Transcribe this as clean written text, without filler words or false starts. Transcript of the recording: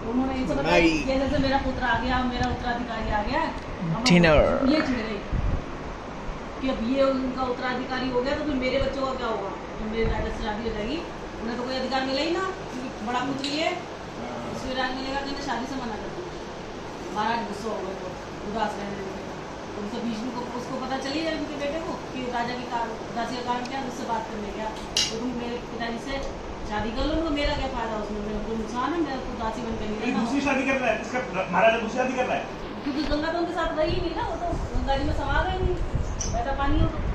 उन्होंने इनसे बताया जैसे मेरा पुत्र आ गया, मेरा उत्तराधिकारी आ गया, डिनर ये छिड़ गई कि अब ये उनका उत्तराधिकारी हो गया तो फिर मेरे बच्चों का क्या होगा जब मेरे राजा से शादी हो जाएगी। उन्हें तो कोई अधिकार मिला ही ना, क्योंकि बड़ा पुत्र ये उसको राज मिलेगा कि शादी से मना कर दूँ। महाराज गुस्सा हो गए, तो उदास रहने लगे। उनसे विष्णु को उसको पता चली है उनके बेटे को कि राजा की उदासी का कारण क्या, उससे बात करने गया तो तुम मेरे पिताजी से शादी कर लो, उनको मेरा क्या फायदा, उसमें मेरे को नुकसान है, मेरे को दासी बन कर नहीं। दूसरी शादी कर रहा है इसका महाराजा, दूसरी शादी कर रहा है क्योंकि गंगा तो उनके साथ रही नहीं ना, वो तो गंगा जी में समा गई नहीं, पैदा पानी हो तो